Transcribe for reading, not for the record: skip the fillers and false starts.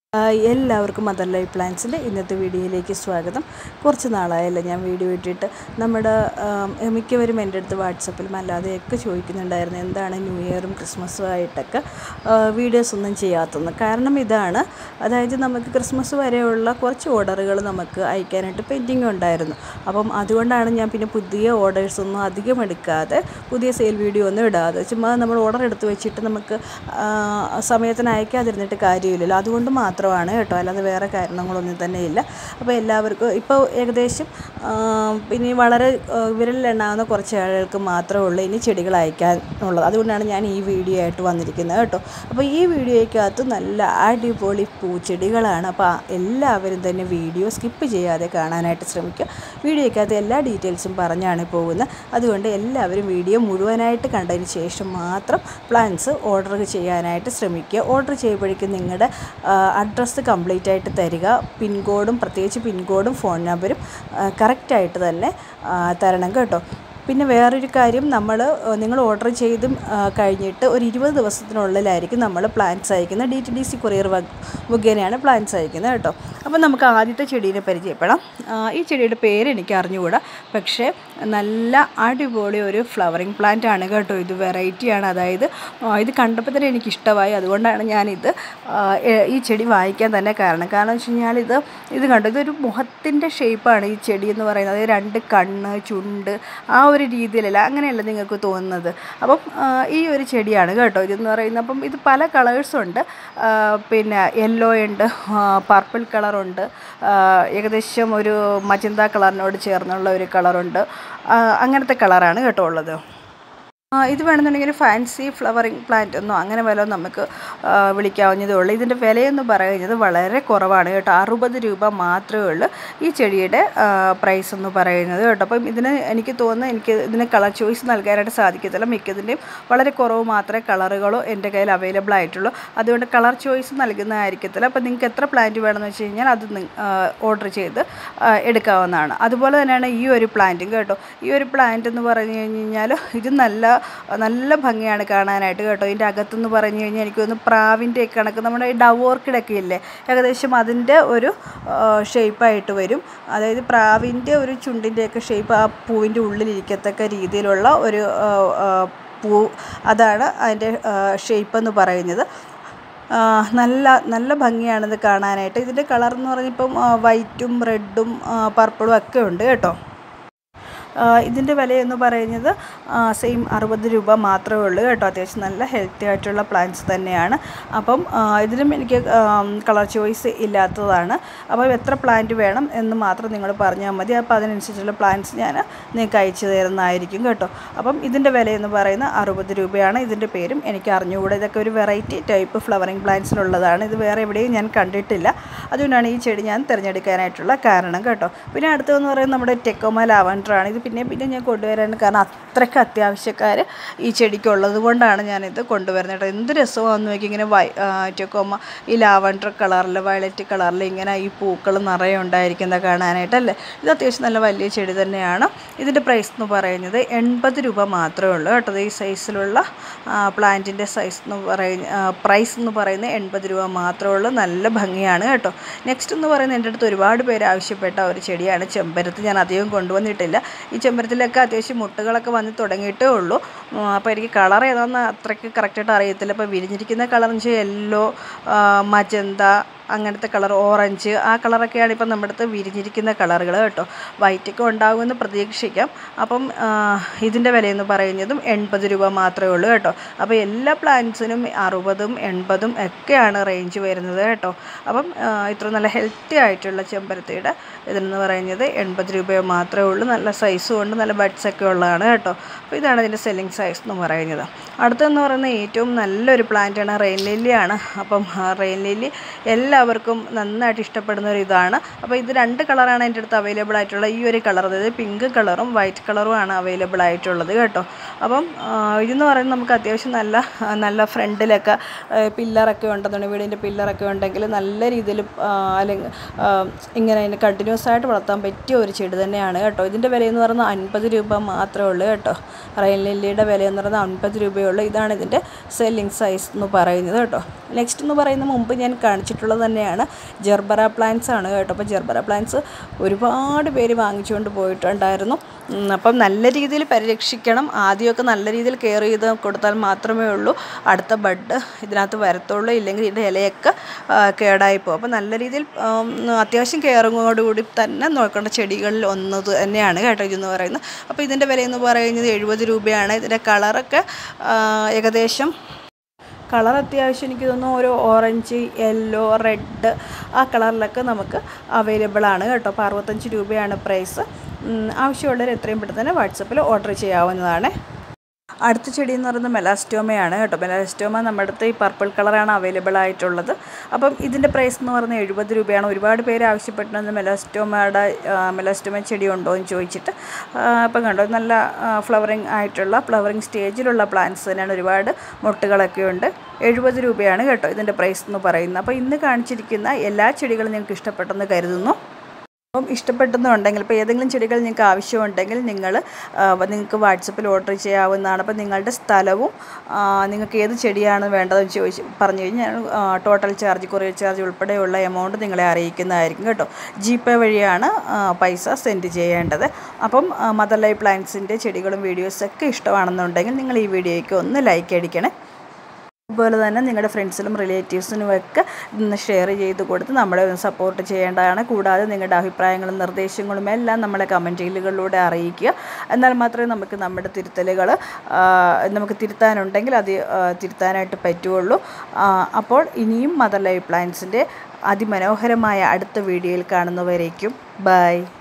എല്ലാവർക്കും mother life പ്ലാന്റ്സിൻ്റെ ഇന്നത്തെ വീഡിയോയിലേക്ക് സ്വാഗതം. കുറച്ച് നാളായല്ലോ ഞാൻ വീഡിയോ ഇട്ടിട്ട്. നമ്മുടെ മിക്കവരും എൻ്റെ അടുത്ത് വാട്സപ്പിലും അല്ലാതെയൊക്കെ ചോദിക്കുന്നുണ്ടായിരുന്നു എന്താണ് ന്യൂ ഇയറും ക്രിസ്മസും ആയിട്ടൊക്കെ വീഡിയോസ് ഒന്നും ചെയ്യാത്തതെന്ന്. കാരണം ഇതാണ്, അതായത് നമുക്ക് ക്രിസ്മസ് വരെയുള്ള കുറച്ച് ഓർഡറുകൾ നമുക്ക് അയക്കാനായിട്ട് പെൻഡിങ് ഉണ്ടായിരുന്നു. അപ്പം അതുകൊണ്ടാണ് ഞാൻ പിന്നെ പുതിയ ഓർഡേഴ്സൊന്നും അധികം എടുക്കാതെ പുതിയ സെയിൽ വീഡിയോ ഒന്നും ഇടാതെ ചുമ്മാ നമ്മൾ ഓർഡർ എടുത്ത് വെച്ചിട്ട് നമുക്ക് സമയത്തിന് അയക്കാതിരുന്നിട്ട് കാര്യമില്ലല്ലോ. അതുകൊണ്ട് മാത്രമാണ് കേട്ടോ, അല്ലാതെ വേറെ കാരണങ്ങളൊന്നും തന്നെ ഇല്ല. അപ്പോൾ എല്ലാവർക്കും ഇപ്പോൾ ഏകദേശം പിന്നെ വളരെ വിരലിലെണ്ണാവുന്ന കുറച്ച് ആളുകൾക്ക് മാത്രമേ ഉള്ളൂ ഇനി ചെടികൾ അയക്കാനുള്ളത്. അതുകൊണ്ടാണ് ഞാൻ ഈ വീഡിയോ ആയിട്ട് വന്നിരിക്കുന്നത് കേട്ടോ. അപ്പോൾ ഈ വീഡിയോയ്ക്കകത്ത് നല്ല അടിപൊളി പൂച്ചെടികളാണ്. അപ്പോൾ എല്ലാവരും തന്നെ വീഡിയോ സ്കിപ്പ് ചെയ്യാതെ കാണാനായിട്ട് ശ്രമിക്കുക. വീഡിയോയ്ക്കകത്ത് എല്ലാ ഡീറ്റെയിൽസും പറഞ്ഞാണ് പോകുന്നത്. അതുകൊണ്ട് എല്ലാവരും വീഡിയോ മുഴുവനായിട്ട് കണ്ടതിന് ശേഷം മാത്രം പ്ലാന്റ്സ് ഓർഡർ ചെയ്യാനായിട്ട് ശ്രമിക്കുക. ഓർഡർ ചെയ്യുമ്പോഴേക്കും നിങ്ങളുടെ അഡ്രസ്സ് കംപ്ലീറ്റ് ആയിട്ട് തരിക. പിൻകോഡും പ്രത്യേകിച്ച് പിൻകോഡും ഫോൺ നമ്പറും കറക്റ്റായിട്ട് തന്നെ തരണം കേട്ടോ. പിന്നെ വേറൊരു കാര്യം, നിങ്ങൾ ഓർഡർ ചെയ്തും കഴിഞ്ഞിട്ട് ഒരു 20 ദിവസത്തിനുള്ളിലായിരിക്കും നമ്മൾ പ്ലാന്റ്സ് അയക്കുന്നത്. DTDC കൊറിയർ മുഖേനയാണ് പ്ലാന്റ്സ് അയക്കുന്നത് കേട്ടോ. അപ്പോൾ നമുക്ക് ആദ്യത്തെ ചെടീനെ പരിചയപ്പെടാം. ഈ ചെടിയുടെ പേര് എനിക്ക് അറിഞ്ഞുകൂടാ, പക്ഷേ നല്ല അടിപൊളി ഒരു ഫ്ലവറിങ് പ്ലാന്റ് ആണ് കേട്ടോ. ഇത് വെറൈറ്റിയാണ്, അതായത് ഇത് കണ്ടപ്പോൾ തന്നെ എനിക്കിഷ്ടമായി. അതുകൊണ്ടാണ് ഞാനിത് ഈ ചെടി വാങ്ങിക്കാൻ തന്നെ കാരണം വെച്ച് കഴിഞ്ഞാൽ ഇത് കണ്ടു, ഇതൊരു മുഖത്തിൻ്റെ ഷേപ്പാണ് ഈ ചെടി എന്ന് പറയുന്നത്. 2 കണ്ണ്, ചുണ്ട്, ആ ഒരു രീതിയിലല്ല, അങ്ങനെയല്ല നിങ്ങൾക്ക് തോന്നുന്നത്. അപ്പം ഈ ഒരു ചെടിയാണ് കേട്ടോ ഇതെന്ന് പറയുന്നത്. അപ്പം ഇത് പല കളേഴ്സുണ്ട്. പിന്നെ യെല്ലോ ഉണ്ട്, പർപ്പിൾ കളറുണ്ട്, ഏകദേശം ഒരു മജന്ത കളറിനോട് ചേർന്നുള്ള ഒരു കളറുണ്ട്. അങ്ങനത്തെ കളറാണ് കേട്ടോ ഉള്ളത്. ഇത് വേണമെന്നുണ്ടെങ്കിൽ ഒരു ഫാൻസി ഫ്ലവറിങ് പ്ലാന്റ് എന്നോ അങ്ങനെ വല്ലതും നമുക്ക് വിളിക്കാവുന്നതേ ഉള്ളൂ. ഇതിൻ്റെ വിലയെന്ന് പറയുന്നത് വളരെ കുറവാണ് കേട്ടോ. 60 രൂപ മാത്രമേ ഉള്ളൂ ഈ ചെടിയുടെ പ്രൈസ് എന്ന് പറയുന്നത് കേട്ടോ. അപ്പം എനിക്ക് തോന്നുന്നു ഇതിന് കളർ ചോയ്സ് നൽകാനായിട്ട് സാധിക്കത്തില്ല. മിക്കതിൻ്റെയും വളരെ കുറവ് മാത്രമേ കളറുകളോ എൻ്റെ കയ്യിൽ അവൈലബിൾ ആയിട്ടുള്ളൂ. അതുകൊണ്ട് കളർ ചോയ്സ് നൽകുന്നതായിരിക്കത്തില്ല. അപ്പോൾ നിങ്ങൾക്ക് എത്ര പ്ലാന്റ് വേണമെന്ന് വെച്ച് കഴിഞ്ഞാൽ അത് ഓർഡർ ചെയ്ത് എടുക്കാവുന്നതാണ്. അതുപോലെ തന്നെയാണ് ഈ ഒരു പ്ലാന്റും കേട്ടോ. ഈ ഒരു പ്ലാന്റ് എന്ന് പറഞ്ഞു കഴിഞ്ഞാൽ ഇത് നല്ല ഭംഗിയാണ് കാണാനായിട്ട് കേട്ടോ. ഇതിൻ്റെ അകത്തെന്ന് പറഞ്ഞു കഴിഞ്ഞാൽ എനിക്ക് തോന്നുന്നു പ്രാവിൻ്റെ കണക്ക് നമ്മുടെ ഈ ഡവ് ഓർക്കിഡൊക്കെ ഇല്ലേ, ഏകദേശം അതിൻ്റെ ഒരു ഷേപ്പായിട്ട് വരും. അതായത് പ്രാവിൻ്റെ ഒരു ചുണ്ടിൻ്റെയൊക്കെ ഷേപ്പ് ആ പൂവിൻ്റെ ഉള്ളിലിരിക്കത്തക്ക രീതിയിലുള്ള ഒരു പൂ, അതാണ് അതിൻ്റെ ഷേപ്പ് എന്ന് പറയുന്നത്. നല്ല ഭംഗിയാണിത് കാണാനായിട്ട്. ഇതിൻ്റെ കളർ എന്ന് പറഞ്ഞിപ്പം വൈറ്റും റെഡും പർപ്പിളും ഒക്കെ ഉണ്ട് കേട്ടോ. ഇതിൻ്റെ വിലയെന്ന് പറയുന്നത് സെയിം 60 രൂപ മാത്രമേ ഉള്ളൂ കേട്ടോ. അത്യാവശ്യം നല്ല ഹെൽത്തി ആയിട്ടുള്ള പ്ലാന്റ്സ് തന്നെയാണ്. അപ്പം ഇതിലും എനിക്ക് കളർ ചോയ്സ് ഇല്ലാത്തതാണ്. അപ്പോൾ എത്ര പ്ലാന്റ് വേണം എന്ന് മാത്രം നിങ്ങൾ പറഞ്ഞാൽ മതി. അപ്പോൾ അതിനനുസരിച്ചുള്ള പ്ലാന്റ്സ് ഞാൻ നിങ്ങൾക്ക് അയച്ചു തരുന്നതായിരിക്കും കേട്ടോ. അപ്പം ഇതിൻ്റെ വിലയെന്ന് പറയുന്നത് 60 രൂപയാണ്. ഇതിൻ്റെ പേരും എനിക്ക് അറിഞ്ഞുകൂടെ. ഇതൊക്കെ ഒരു വെറൈറ്റി ടൈപ്പ് ഫ്ലവറിങ് പ്ലാന്റ്സിനുള്ളതാണ്. ഇത് വേറെ എവിടെയും ഞാൻ കണ്ടിട്ടില്ല. അതുകൊണ്ടാണ് ഈ ചെടി ഞാൻ തിരഞ്ഞെടുക്കാനായിട്ടുള്ള കാരണം കേട്ടോ. പിന്നെ അടുത്തതെന്ന് പറയുന്നത് നമ്മുടെ ടെക്കോമ ലാവൻഡറാണ്. ഇത് പിന്നെ ഞാൻ കൊണ്ടുവരാൻ കാരണം അത്രയ്ക്ക് അത്യാവശ്യക്കാർ ഈ ചെടിക്കുള്ളത് കൊണ്ടാണ് ഞാനിത് കൊണ്ടുവരുന്നത് കേട്ടോ. എന്ത് രസമാണെന്ന് നോക്കി, ഇങ്ങനെ ടെക്കോമ ഈ ലാവൻഡർ കളറിൽ, വയലറ്റ് കളറിൽ ഇങ്ങനെ ഈ പൂക്കൾ നിറയെ ഉണ്ടായിരിക്കുന്നത് കാണാനായിട്ടല്ലേ. ഇത് അത്യാവശ്യം നല്ല വലിയ ചെടി തന്നെയാണ്. ഇതിൻ്റെ പ്രൈസ് എന്ന് പറയുന്നത് 80 രൂപ മാത്രമേ ഉള്ളൂ കേട്ടോ. ഈ സൈസിലുള്ള പ്ലാന്റിൻ്റെ പ്രൈസ് എന്ന് പറയുന്നത് 80 രൂപ മാത്രമേ ഉള്ളൂ. നല്ല ഭംഗിയാണ് കേട്ടോ. നെക്സ്റ്റ് എന്ന് പറയുന്നത് എൻ്റെ അടുത്ത് ഒരുപാട് പേര് ആവശ്യപ്പെട്ട ഒരു ചെടിയാണ് ചെമ്പരത്തി. ഞാൻ അധികം കൊണ്ടുവന്നിട്ടില്ല. ഈ ചെമ്പരത്തിലൊക്കെ അത്യാവശ്യം മുട്ടുകളൊക്കെ വന്ന് തുടങ്ങിയിട്ടേ ഉള്ളൂ. അപ്പോൾ എനിക്ക് കളർ ഏതാണെന്ന് അത്രയ്ക്ക് കറക്റ്റായിട്ട് അറിയത്തില്ല. അപ്പോൾ വിരിഞ്ഞിരിക്കുന്ന കളർ എന്ന് വെച്ചാൽ യെല്ലോ, മജന്ത, അങ്ങനത്തെ കളർ, ഓറഞ്ച്, ആ കളറൊക്കെയാണ് ഇപ്പം നമ്മുടെ അടുത്ത് വിരിഞ്ഞിരിക്കുന്ന കളറുകൾ കേട്ടോ. വൈറ്റൊക്കെ ഉണ്ടാകുമെന്ന് പ്രതീക്ഷിക്കാം. അപ്പം ഇതിൻ്റെ വിലയെന്ന് പറയുന്നതും 80 രൂപ മാത്രമേ ഉള്ളൂ കേട്ടോ. അപ്പോൾ എല്ലാ പ്ലാന്റ്സിനും 60ഉം 80ഉം ഒക്കെയാണ് റേഞ്ച് വരുന്നത് കേട്ടോ. അപ്പം ഇത്ര നല്ല ഹെൽത്തി ആയിട്ടുള്ള ചെമ്പരത്തിയുടെ ഇതെന്ന് പറയുന്നത് 80 രൂപ മാത്രമേ ഉള്ളൂ. നല്ല സൈസും ഉണ്ട്, നല്ല ബഡ്സൊക്കെ ഉള്ളതാണ് കേട്ടോ. അപ്പോൾ ഇതാണ് ഇതിൻ്റെ സെല്ലിങ് സൈസ് എന്ന് പറയുന്നത്. അടുത്തെന്ന് പറയുന്നത് ഏറ്റവും നല്ലൊരു പ്ലാന്റാണ് റെയിൻ ലില്ലിയാണ്. അപ്പം റെയിൻ ലില്ലി എല്ലാവർക്കും നന്നായിട്ട് ഇഷ്ടപ്പെടുന്ന ഒരു ഇതാണ്. അപ്പോൾ ഇത് 2 കളറാണ് എൻ്റെ അടുത്ത് അവൈലബിൾ ആയിട്ടുള്ളത്. ഈ ഒരു കളർ, അതായത് പിങ്ക് കളറും വൈറ്റ് കളറുമാണ് അവൈലബിൾ ആയിട്ടുള്ളത് കേട്ടോ. അപ്പം ഇതെന്ന് പറയുന്നത് നമുക്ക് അത്യാവശ്യം നല്ല ഫ്രണ്ടിലൊക്കെ പില്ലറൊക്കെ ഉണ്ടെന്നുണ്ടെങ്കിൽ, വീടിൻ്റെ പില്ലറൊക്കെ ഉണ്ടെങ്കിൽ നല്ല രീതിയിൽ അല്ലെങ്കിൽ ഇങ്ങനെ കണ്ടിന്യൂസ് ആയിട്ട് വളർത്താൻ പറ്റിയ ഒരു ചെടി തന്നെയാണ് കേട്ടോ. ഇതിൻ്റെ വിലയെന്ന് പറയുന്നത് 50 രൂപ മാത്രമേ ഉള്ളൂ കേട്ടോ. റെയിൻ ലില്ലിയുടെ വിലയെന്ന് പറയുന്നത് 50 രൂപയുള്ളൂ. ഇതാണ് ഇതിൻ്റെ സെല്ലിങ് സൈസ് എന്ന് പറയുന്നത് കേട്ടോ. നെക്സ്റ്റ് എന്ന് പറയുന്നത് മുമ്പ് ഞാൻ കാണിച്ചിട്ടുള്ളത് തന്നെയാണ്. ജെർബറ പ്ലാന്റ്സ് ആണ് കേട്ടോ. അപ്പോൾ ജെർബറ പ്ലാന്റ്സ് ഒരുപാട് പേര് വാങ്ങിച്ചുകൊണ്ട് പോയിട്ടുണ്ടായിരുന്നു. അപ്പം നല്ല രീതിയിൽ പരിരക്ഷിക്കണം. ആദ്യമൊക്കെ നല്ല രീതിയിൽ കെയർ ചെയ്ത് കൊടുത്താൽ മാത്രമേ ഉള്ളൂ അടുത്ത ബഡ് ഇതിനകത്ത് വരത്തുള്ളൂ. ഇല്ലെങ്കിൽ ഇതിൻ്റെ ഇലയൊക്കെ കേടായിപ്പോകും. അപ്പോൾ നല്ല രീതിയിൽ അത്യാവശ്യം കെയറിങ്ങോടുകൂടി തന്നെ നോക്കേണ്ട ചെടികളിൽ ഒന്ന് തന്നെയാണ് കേട്ടോ ഇതെന്ന് പറയുന്നത്. അപ്പോൾ ഇതിൻ്റെ വിലയെന്ന് പറയുന്നത് 70 രൂപയാണ്. ഇതിൻ്റെ കളറൊക്കെ ഏകദേശം കളർ അത്യാവശ്യം എനിക്ക് തോന്നുന്നു ഒരു ഓറഞ്ച്, യെല്ലോ, റെഡ് ആ കളറിലൊക്കെ നമുക്ക് അവൈലബിൾ ആണ് കേട്ടോ. അപ്പോൾ 65 രൂപയാണ് പ്രൈസ്. ആവശ്യമുള്ളവർ എത്രയും പെട്ടെന്ന് തന്നെ വാട്സപ്പിൽ ഓർഡർ ചെയ്യാവുന്നതാണ്. അടുത്ത ചെടി എന്ന് പറയുന്നത് മെലാസ്റ്റോമയാണ് കേട്ടോ. മെലാസ്റ്റോമ നമ്മുടെ അടുത്ത് ഈ പർപ്പിൾ കളറാണ് അവൈലബിൾ ആയിട്ടുള്ളത്. അപ്പം ഇതിൻ്റെ പ്രൈസ് എന്ന് പറയുന്നത് 70 രൂപയാണ്. ഒരുപാട് പേര് ആവശ്യപ്പെട്ടിരുന്നത് മെലാസ്റ്റോമ ചെടി ഉണ്ടോ എന്ന് ചോദിച്ചിട്ട്. അപ്പം കണ്ടോ നല്ല ഫ്ലവറിങ് സ്റ്റേജിലുള്ള പ്ലാന്റ്സ് തന്നെയാണ്. ഒരുപാട് മൊട്ടുകളൊക്കെ ഉണ്ട്. 70 രൂപയാണ് കേട്ടോ ഇതിൻ്റെ പ്രൈസ് എന്ന് പറയുന്നത്. അപ്പോൾ ഇന്ന് കാണിച്ചിരിക്കുന്ന എല്ലാ ചെടികളും നിങ്ങൾക്ക് ഇഷ്ടപ്പെട്ടെന്ന് കരുതുന്നു. അപ്പം ഇഷ്ടപ്പെട്ടെന്നുണ്ടെങ്കിൽ ഇപ്പോൾ ഏതെങ്കിലും ചെടികൾ നിങ്ങൾക്ക് ആവശ്യമുണ്ടെങ്കിൽ നിങ്ങൾക്ക് വാട്സപ്പിൽ ഓർഡർ ചെയ്യാവുന്നതാണ്. അപ്പോൾ നിങ്ങളുടെ സ്ഥലവും നിങ്ങൾക്ക് ഏത് ചെടിയാണ് വേണ്ടതെന്ന് പറഞ്ഞു കഴിഞ്ഞാൽ ടോട്ടൽ ചാർജ്, കൊറിയർ ചാർജ് ഉൾപ്പെടെയുള്ള എമൗണ്ട് നിങ്ങളെ അറിയിക്കുന്നതായിരിക്കും കേട്ടോ. GPay വഴിയാണ് പൈസ സെൻഡ് ചെയ്യേണ്ടത്. അപ്പം മദർ ലൈഫ് പ്ലാന്റ്സിൻ്റെ ചെടികളും വീഡിയോസൊക്കെ ഇഷ്ടമാണെന്നുണ്ടെങ്കിൽ നിങ്ങൾ ഈ വീഡിയോയ്ക്ക് ഒന്ന് ലൈക്ക് അടിക്കണേ. അതുപോലെ തന്നെ നിങ്ങളുടെ ഫ്രണ്ട്സിലും റിലേറ്റീവ്സിനുമൊക്കെ ഷെയർ ചെയ്ത് കൊടുത്ത് നമ്മളെ ഒന്ന് സപ്പോർട്ട് ചെയ്യേണ്ടതാണ്. കൂടാതെ നിങ്ങളുടെ അഭിപ്രായങ്ങളും നിർദ്ദേശങ്ങളും എല്ലാം നമ്മളെ കമൻറ്റുകളിലൂടെ അറിയിക്കുക. എന്നാൽ മാത്രമേ നമ്മുടെ തിരുത്തലുകൾ നമുക്ക് തിരുത്താനുണ്ടെങ്കിൽ അത് തിരുത്താനായിട്ട് പറ്റുള്ളൂ. അപ്പോൾ ഇനിയും മദർ ലൈഫ് പ്ലാന്റ്സിൻ്റെ അതിമനോഹരമായ അടുത്ത വീഡിയോയിൽ കാണുന്നവരേക്കും ബൈ.